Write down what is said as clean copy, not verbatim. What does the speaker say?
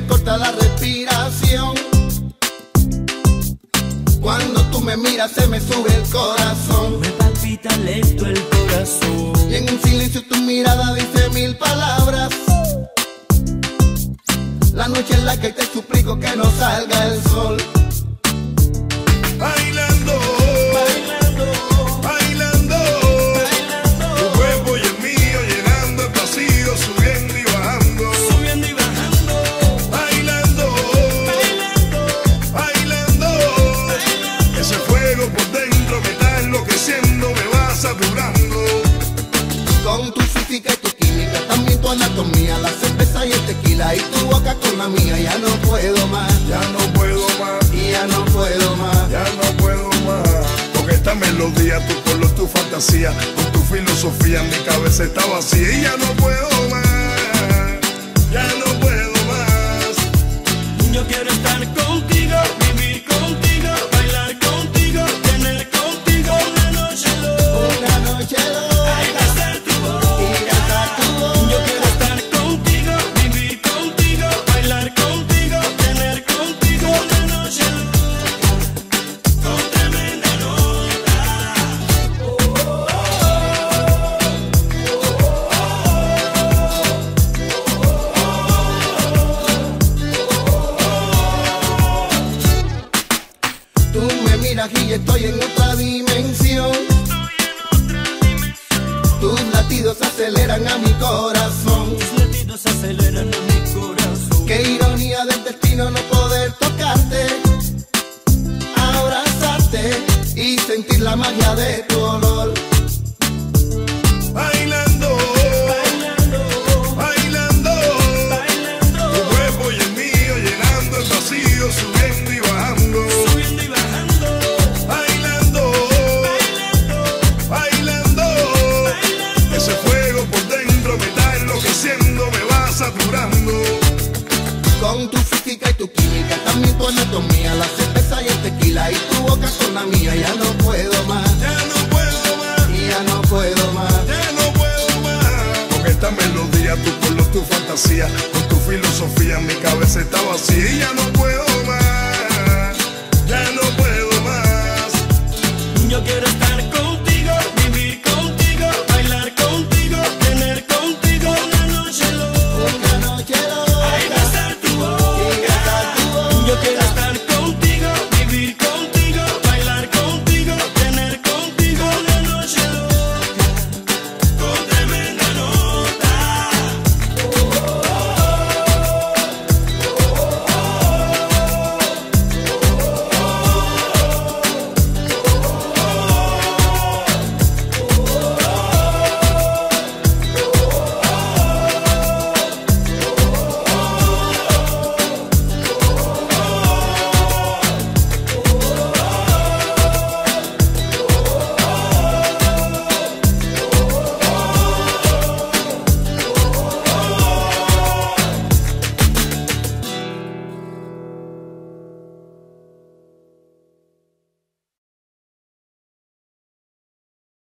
me corta la respiración. Cuando tú me miras se me sube el corazón. Me palpita lento el corazón. Y en un silencio tu mirada dice mil palabras. La noche en la que te suplico que no salga el sol. Bailando, bailando, bailando, bailando. Tu cuerpo y el mío llenando el vacío, subiendo y bajando, subiendo y bajando. Bailando, bailando, bailando, bailando. Ese fuego por dentro me está enloqueciendo, me va saturando. Con tu física y tu química, también tu anatomía, la cerveza y el tequila y tu boca con la mía. Ya no puedo más, ya no puedo más, y ya no puedo más, ya no puedo más. Con esta melodía, tu color, tu fantasía, con tu filosofía, mi cabeza está vacía y ya no puedo más, ya no puedo más. Yo quiero estar contigo, vivir contigo, bailar contigo, tener contigo una noche loca. una noche loca, Y besar tu boca. y besar tu boca. Yo quiero estar contigo, vivir contigo, bailar contigo, tener contigo una noche loca, con tremenda nota. Tú me miras y estoy en otra dimensión. Tus latidos aceleran a mi corazón. Tus latidos aceleran a mi corazón. Qué ironía del destino no poder tocarte, abrazarte y sentir la magia de tu olor. Bailando, Bailando, bailando, bailando, tu cuerpo y el mío llenando el vacío, subiendo y bajando. subiendo y bajando. Bailando, Bailando, bailando, bailando. ese fuego por dentro me está enloqueciendo, me va saturando. Con tu física y tu química, también tu anatomía, la cerveza y el tequila y tu boca con la mía. Ya no puedo más, Ya no puedo más, y ya no puedo más. ya no puedo más. Con esta melodía, tu color, tu fantasía, con tu filosofía, mi cabeza está vacía y ya no puedo